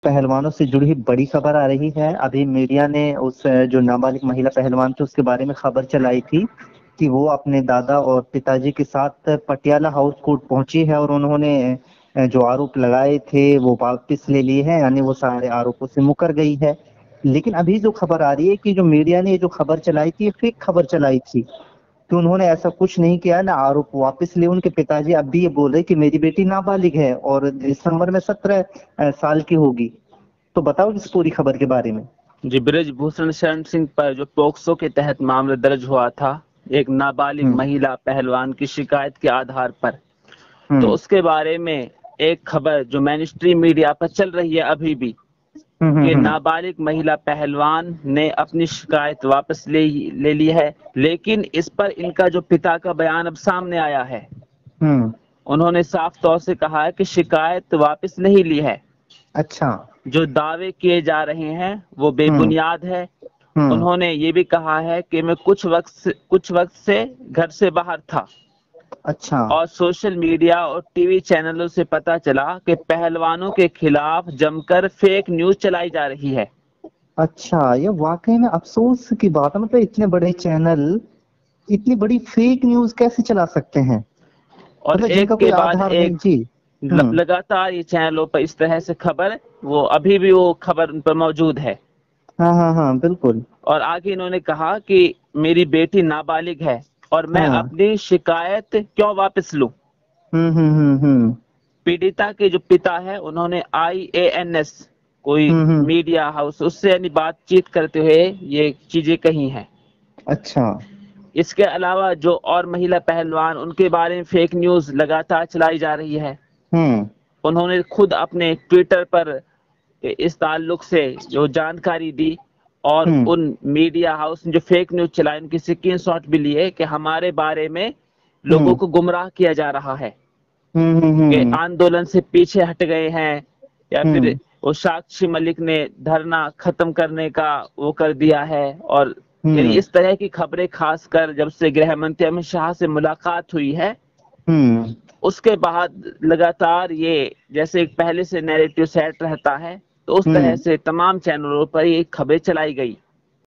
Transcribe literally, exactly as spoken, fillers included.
पहलवानों से जुड़ी हुई बड़ी खबर आ रही है। अभी मीडिया ने उस जो नाबालिग महिला पहलवान थी उसके बारे में खबर चलाई थी कि वो अपने दादा और पिताजी के साथ पटियाला हाउस कोर्ट पहुंची है और उन्होंने जो आरोप लगाए थे वो वापस ले लिए हैं, यानी वो सारे आरोपों से मुकर गई है। लेकिन अभी जो खबर आ रही है कि जो मीडिया ने ये जो खबर चलाई थी ये फेक खबर चलाई थी कि उन्होंने ऐसा कुछ नहीं किया ना, आरोप वापस लिए। उनके पिताजी अब भी ये बोल रहे कि मेरी बेटी नाबालिग है और दिसंबर में सत्रह साल की होगी। तो बताओ इस पूरी खबर के बारे में। जी, बृजभूषण शरण सिंह पर जो पोक्सो के तहत मामला दर्ज हुआ था एक नाबालिग हम्म महिला पहलवान की शिकायत के आधार पर, तो हम्म उसके बारे में एक खबर जो मेनस्ट्रीम मीडिया पर चल रही है अभी भी हम्म कि हम्म नाबालिग महिला पहलवान ने अपनी शिकायत वापस ले ले ली है। लेकिन इस पर इनका जो पिता का बयान अब सामने आया है, हम्म उन्होंने साफ तौर से कहा है कि शिकायत वापस नहीं ली है। अच्छा। जो दावे किए जा रहे हैं वो हम्म बेबुनियाद है। हम्म उन्होंने ये भी कहा है कि मैं कुछ वक्त से कुछ वक्त से घर से बाहर था अच्छा और सोशल मीडिया और टीवी चैनलों से पता चला कि पहलवानों के खिलाफ जमकर फेक न्यूज चलाई जा रही है। अच्छा, ये वाकई में अफसोस की बात है। मतलब इतने बड़े चैनल इतनी बड़ी फेक न्यूज कैसे चला सकते हैं, और मतलब एक जिनका कोई के बाद आधार नहीं। एक जी। हम्म लगातार ये चैनलों पर इस तरह से खबर, वो अभी भी वो खबर उन पर मौजूद है। हाँ हाँ हाँ बिल्कुल। और आगे इन्होंने कहा कि मेरी बेटी नाबालिग है और मैं हाँ। अपनी शिकायत क्यों वापस लूं। हम्म हम्म हम्म हम्म पीड़िता के जो पिता है उन्होंने आई ए एन एस कोई हम्म हम्म, मीडिया हाउस उससे यानी बातचीत करते हुए ये चीजें कही हैं। अच्छा। इसके अलावा जो और महिला पहलवान उनके बारे में फेक न्यूज लगातार चलाई जा रही है। हम्म उन्होंने खुद अपने ट्विटर पर इस ताल्लुक से जो जानकारी दी और हम्म उन मीडिया हाउस ने जो फेक न्यूज चलाई उनकी स्क्रीन शॉट भी लिए कि हमारे बारे में लोगों हम्म को गुमराह किया जा रहा है हम्म हम्म कि हम्म आंदोलन से पीछे हट गए हैं, या फिर हम्म वो साक्षी मलिक ने धरना खत्म करने का वो कर दिया है। और यानी हम्म इस तरह की खबरें, खासकर जब से गृह मंत्री अमित शाह से मुलाकात हुई है हम्म उसके बाद लगातार ये जैसे पहले से नैरेटिव सेट रहता है तो उस तरह हम्म से तमाम चैनलों पर ये खबरें चलाई गई।